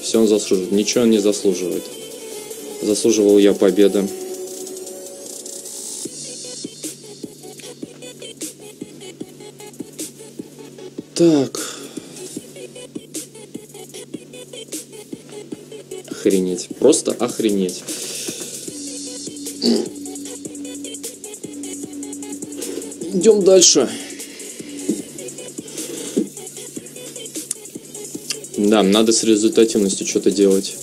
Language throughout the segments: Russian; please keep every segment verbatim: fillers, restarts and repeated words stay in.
Все он заслуживает. Ничего он не заслуживает. Заслуживал я победы. Так. Охренеть. Просто охренеть. Идем дальше. Да, надо с результативностью что-то делать.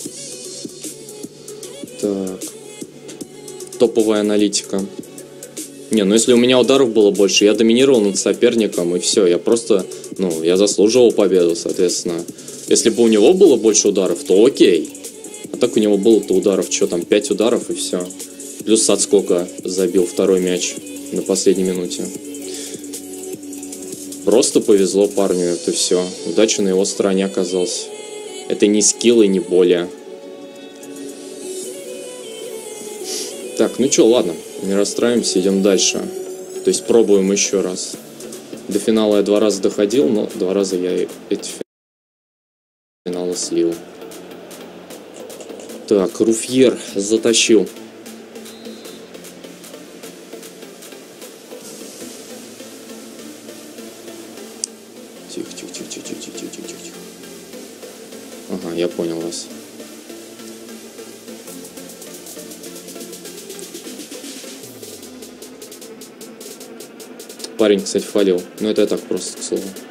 Так. Топовая аналитика. Не, ну если у меня ударов было больше, я доминировал над соперником, и все. Я просто, ну, я заслуживал победу, соответственно. Если бы у него было больше ударов, то окей. А так у него было-то ударов, что там, пять ударов и все. Плюс с отскока забил второй мяч на последней минуте. Просто повезло парню, это все. Удача на его стороне оказалась. Это не скилл и не более. Так, ну что, ладно. Не расстраиваемся, идем дальше. То есть пробуем еще раз. До финала я два раза доходил, но два раза я эти финалы слил. Так, Руфьер затащил. Тихо, тихо, тихо, тихо, тихо, тихо, тихо, тихо. Ага, я понял вас. Парень, кстати, фалил. Но это я так просто, к слову.